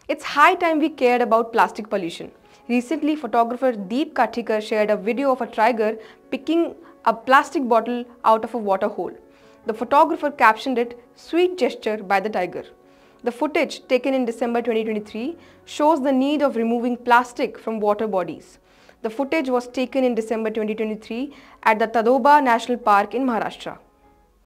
It's high time we cared about plastic pollution. Recently, photographer Deep Kathikar shared a video of a tiger picking a plastic bottle out of a water hole. The photographer captioned it, "Sweet gesture by the tiger." The footage, taken in December 2023, shows the need of removing plastic from water bodies. The footage was taken in December 2023 at the Tadoba National Park in Maharashtra.